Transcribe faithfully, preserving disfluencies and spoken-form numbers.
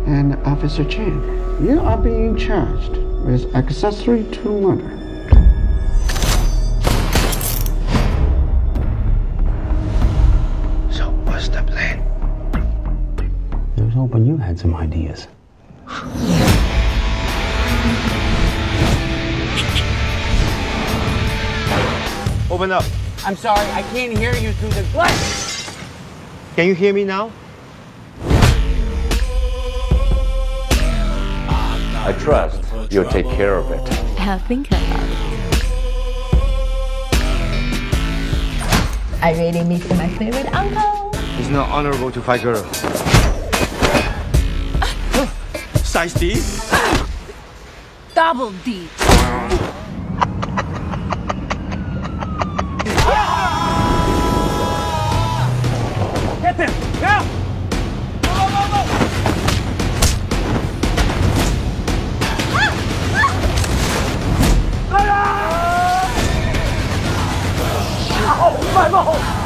And Officer Chen, you are being charged with accessory to murder. So what's the plan? I was hoping you had some ideas. Open up. I'm sorry, I can't hear you through the glass. Can you hear me now? I trust you'll take care of it. I'll think about it. I really miss my favorite uncle. It's not honorable to fight girls. Size D? Double D. Get them! Now! Go, go, go, go! Ah! Ah! Oh, my God!